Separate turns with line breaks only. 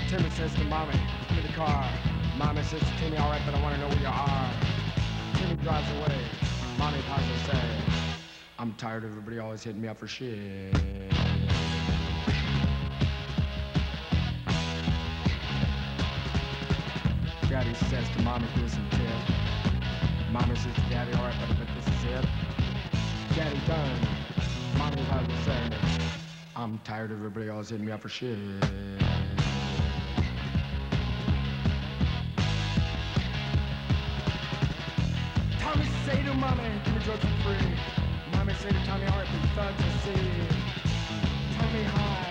Timmy says to Mommy in the car. Mommy says to Timmy, alright, but I want to know where you are. Timmy drives away. Mommy pauses and says, I'm tired of everybody always hitting me up for shit. Daddy says to Mommy, here's some tip. Mommy says to Daddy, alright, but this is it. Daddy done. Mommy pauses and says, I'm tired of everybody always hitting me up for shit. Tommy say to Mommy, give me drugs for free. Mommy say to Tommy, alright, but thugs will see. Tommy high.